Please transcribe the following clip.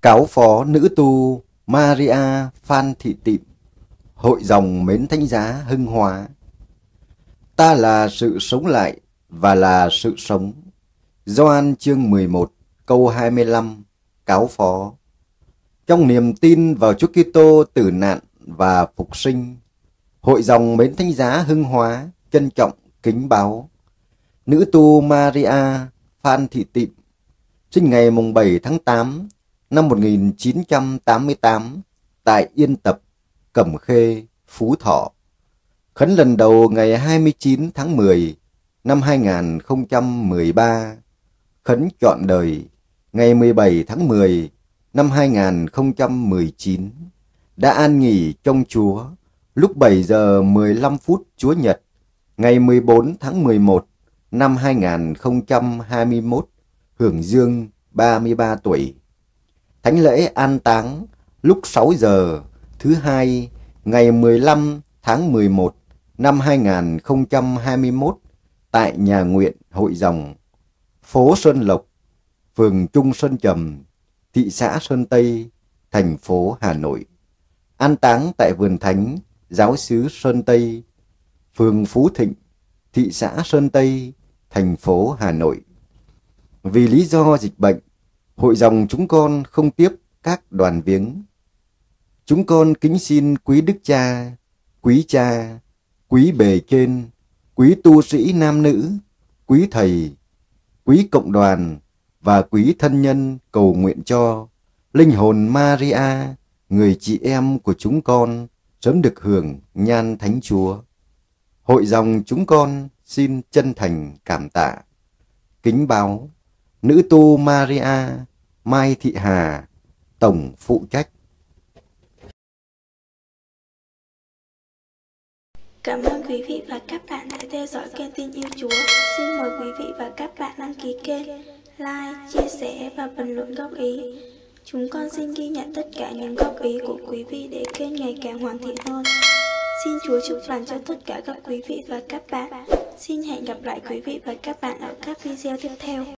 Cáo phó nữ tu Maria Phan Thị Tịm, hội dòng mến thánh giá Hưng Hóa. Ta là sự sống lại và là sự sống. Gioan chương 11 câu 25. Cáo phó. Trong niềm tin vào Chúa Kitô tử nạn và phục sinh, hội dòng mến thánh giá Hưng Hóa trân trọng kính báo nữ tu Maria Phan Thị Tịm, sinh ngày 7 tháng 8 năm 1988 tại Yên Tập, Cẩm Khê, Phú Thọ. Khấn lần đầu ngày 29 tháng 10 năm 2013. Khấn trọn đời ngày 17 tháng 10 năm 2019. Đã an nghỉ trong Chúa lúc 7 giờ 15 phút Chúa Nhật ngày 14 tháng 11 năm 2021, hưởng dương 33 tuổi. Thánh lễ an táng lúc 6 giờ thứ Hai ngày 15 tháng 11 năm 2021 tại nhà nguyện hội dòng, phố Xuân Lộc, phường Trung Xuân Trầm, thị xã Sơn Tây, thành phố Hà Nội. An táng tại vườn thánh giáo xứ Sơn Tây, phường Phú Thịnh, thị xã Sơn Tây, thành phố Hà Nội. Vì lý do dịch bệnh, hội dòng chúng con không tiếp các đoàn viếng. Chúng con kính xin quý đức cha, quý bề trên, quý tu sĩ nam nữ, quý thầy, quý cộng đoàn và quý thân nhân cầu nguyện cho linh hồn Maria, người chị em của chúng con, sớm được hưởng nhan Thánh Chúa. Hội dòng chúng con xin chân thành cảm tạ. Kính báo nữ tu Maria Mai Thị Hà, tổng phụ trách. Cảm ơn quý vị và các bạn đã theo dõi kênh Tin Yêu Chúa. Xin mời quý vị và các bạn đăng ký kênh, like, chia sẻ và bình luận góp ý. Chúng con xin ghi nhận tất cả những góp ý của quý vị để kênh ngày càng hoàn thiện hơn. Xin Chúa chúc lành cho tất cả các quý vị và các bạn. Xin hẹn gặp lại quý vị và các bạn ở các video tiếp theo.